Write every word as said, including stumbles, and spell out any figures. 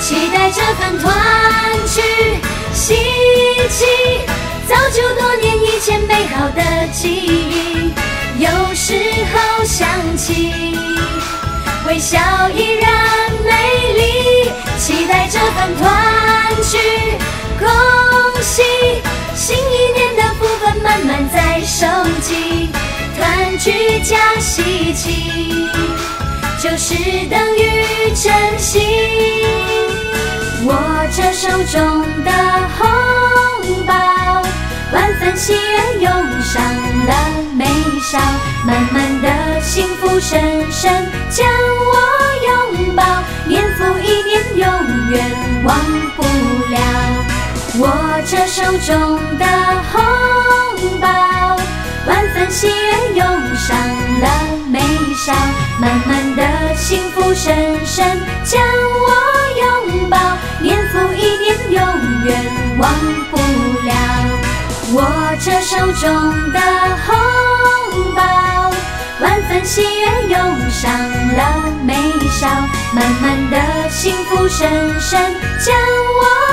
期待这份团聚喜气，造就多年以前美好的记忆，有时候想起，微笑依然美丽。期待这份团聚，恭喜新一年的福分满满在收集，团聚加喜气，就是等于珍惜。握着手中的红包，万分喜悦涌上了眉梢，满满的幸福深深将我拥抱，年复一年永远忘不了。握着手中的红包，万分喜悦涌上了眉梢，满满的幸福深深将我拥抱，年复一年永远忘不了。握着手中的红包，万分喜悦涌上了眉梢，满满的幸福深深将我